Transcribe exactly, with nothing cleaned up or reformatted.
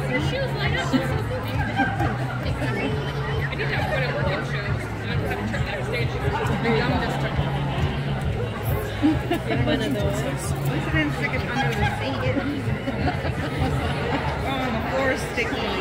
shoes light up. That's so cool. I need to have one at work in shoes. I don't have a trip backstage. Maybe I'm just Get one of those. Let's then stick it under the seat. Oh, the floor is sticky.